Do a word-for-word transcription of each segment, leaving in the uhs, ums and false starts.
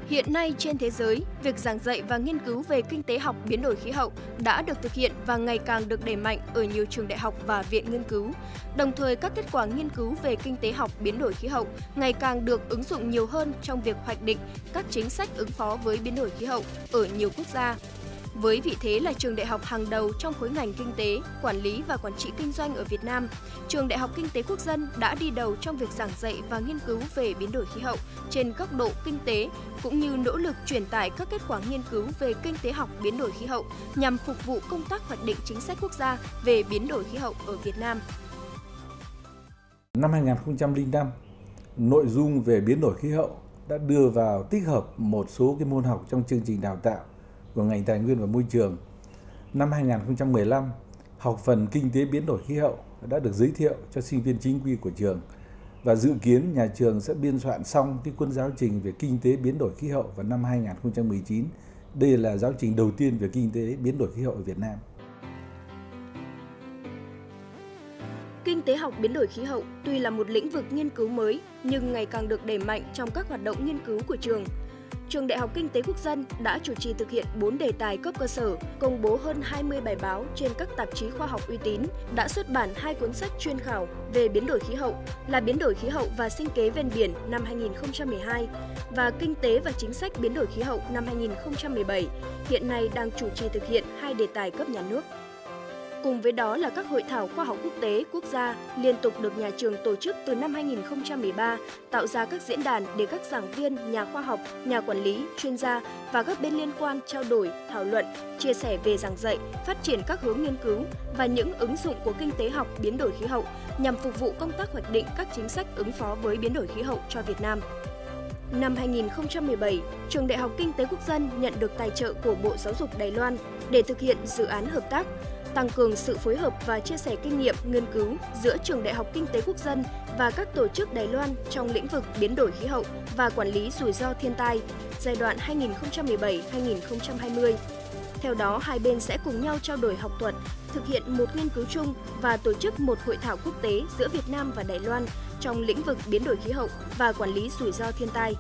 Hiện nay trên thế giới, việc giảng dạy và nghiên cứu về kinh tế học biến đổi khí hậu đã được thực hiện và ngày càng được đẩy mạnh ở nhiều trường đại học và viện nghiên cứu. Đồng thời, các kết quả nghiên cứu về kinh tế học biến đổi khí hậu ngày càng được ứng dụng nhiều hơn trong việc hoạch định các chính sách ứng phó với biến đổi khí hậu ở nhiều quốc gia. Với vị thế là trường đại học hàng đầu trong khối ngành kinh tế, quản lý và quản trị kinh doanh ở Việt Nam, Trường Đại học Kinh tế Quốc dân đã đi đầu trong việc giảng dạy và nghiên cứu về biến đổi khí hậu trên góc độ kinh tế, cũng như nỗ lực truyền tải các kết quả nghiên cứu về kinh tế học biến đổi khí hậu nhằm phục vụ công tác hoạch định chính sách quốc gia về biến đổi khí hậu ở Việt Nam. Năm hai nghìn không trăm lẻ năm, nội dung về biến đổi khí hậu đã đưa vào tích hợp một số cái môn học trong chương trình đào tạo của ngành Tài nguyên và Môi trường. Năm hai nghìn không trăm mười lăm, học phần Kinh tế biến đổi khí hậu đã được giới thiệu cho sinh viên chính quy của trường và dự kiến nhà trường sẽ biên soạn xong cái cuốn giáo trình về kinh tế biến đổi khí hậu vào năm hai nghìn không trăm mười chín. Đây là giáo trình đầu tiên về kinh tế biến đổi khí hậu ở Việt Nam. Kinh tế học biến đổi khí hậu tuy là một lĩnh vực nghiên cứu mới nhưng ngày càng được đẩy mạnh trong các hoạt động nghiên cứu của trường. Trường Đại học Kinh tế Quốc dân đã chủ trì thực hiện bốn đề tài cấp cơ sở, công bố hơn hai mươi bài báo trên các tạp chí khoa học uy tín, đã xuất bản hai cuốn sách chuyên khảo về biến đổi khí hậu là Biến đổi khí hậu và sinh kế ven biển năm hai nghìn không trăm mười hai và Kinh tế và chính sách biến đổi khí hậu năm hai nghìn không trăm mười bảy, hiện nay đang chủ trì thực hiện hai đề tài cấp nhà nước. Cùng với đó là các hội thảo khoa học quốc tế, quốc gia liên tục được nhà trường tổ chức từ năm hai nghìn không trăm mười ba, tạo ra các diễn đàn để các giảng viên, nhà khoa học, nhà quản lý, chuyên gia và các bên liên quan trao đổi, thảo luận, chia sẻ về giảng dạy, phát triển các hướng nghiên cứu và những ứng dụng của kinh tế học biến đổi khí hậu nhằm phục vụ công tác hoạch định các chính sách ứng phó với biến đổi khí hậu cho Việt Nam. Năm hai nghìn không trăm mười bảy, Trường Đại học Kinh tế Quốc dân nhận được tài trợ của Bộ Giáo dục Đài Loan để thực hiện dự án hợp tác tăng cường sự phối hợp và chia sẻ kinh nghiệm nghiên cứu giữa Trường Đại học Kinh tế Quốc dân và các tổ chức Đài Loan trong lĩnh vực biến đổi khí hậu và quản lý rủi ro thiên tai giai đoạn hai nghìn không trăm mười bảy đến hai nghìn không trăm hai mươi. Theo đó, hai bên sẽ cùng nhau trao đổi học thuật, thực hiện một nghiên cứu chung và tổ chức một hội thảo quốc tế giữa Việt Nam và Đài Loan trong lĩnh vực biến đổi khí hậu và quản lý rủi ro thiên tai.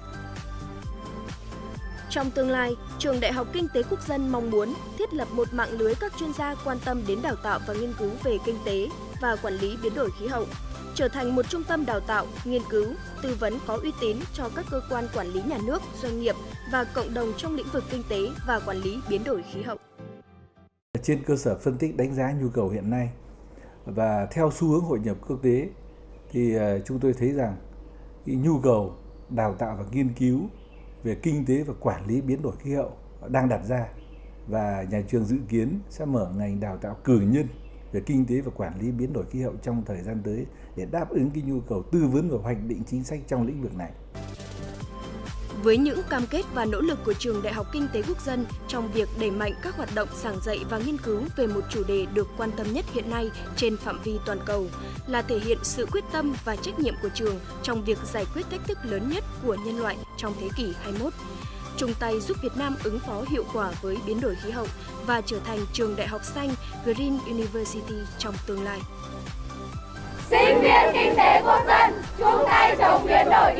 Trong tương lai, Trường Đại học Kinh tế Quốc dân mong muốn thiết lập một mạng lưới các chuyên gia quan tâm đến đào tạo và nghiên cứu về kinh tế và quản lý biến đổi khí hậu, trở thành một trung tâm đào tạo, nghiên cứu, tư vấn có uy tín cho các cơ quan quản lý nhà nước, doanh nghiệp và cộng đồng trong lĩnh vực kinh tế và quản lý biến đổi khí hậu. Trên cơ sở phân tích đánh giá nhu cầu hiện nay và theo xu hướng hội nhập quốc tế thì chúng tôi thấy rằng cái nhu cầu đào tạo và nghiên cứu về kinh tế và quản lý biến đổi khí hậu đang đặt ra và nhà trường dự kiến sẽ mở ngành đào tạo cử nhân về kinh tế và quản lý biến đổi khí hậu trong thời gian tới để đáp ứng cái nhu cầu tư vấn và hoạch định chính sách trong lĩnh vực này. Với những cam kết và nỗ lực của Trường Đại học Kinh tế Quốc dân trong việc đẩy mạnh các hoạt động giảng dạy và nghiên cứu về một chủ đề được quan tâm nhất hiện nay trên phạm vi toàn cầu là thể hiện sự quyết tâm và trách nhiệm của trường trong việc giải quyết thách thức lớn nhất của nhân loại trong thế kỷ hai mươi mốt, chung tay giúp Việt Nam ứng phó hiệu quả với biến đổi khí hậu và trở thành trường đại học xanh Green University trong tương lai. Sinh viên Kinh tế Quốc dân chung tay chống biến đổi